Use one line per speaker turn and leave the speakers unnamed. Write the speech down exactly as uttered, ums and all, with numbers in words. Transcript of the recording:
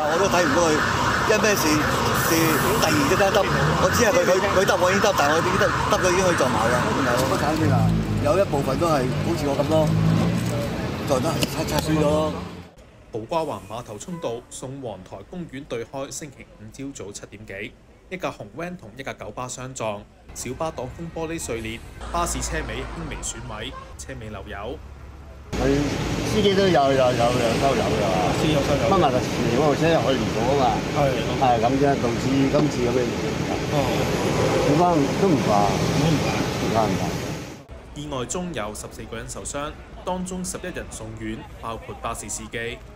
但我都睇唔到佢因咩事事突然之間得，我知係佢佢佢得我已經得，但係我已經得得佢已經可以撞埋啦。唔係我慘先啊！有一部分都係好似我咁咯，撞得擦擦損咗咯。
土瓜灣碼頭涌道宋皇台公園對開，星期五朝早七點幾，一架紅 van 同一架九巴相撞，小巴擋風玻璃碎裂，巴士車尾輕微損毀，車尾漏油。
佢司機都有有有有收油㗎，司機有收油。乜埋個前面嗰部車去唔到啊嘛？係係咁啫，導致今次咁嘅事。哦，小巴都唔怕，都唔怕，唔怕唔怕。
意外中有十四個人受傷，當中十一人送院，包括巴士司機。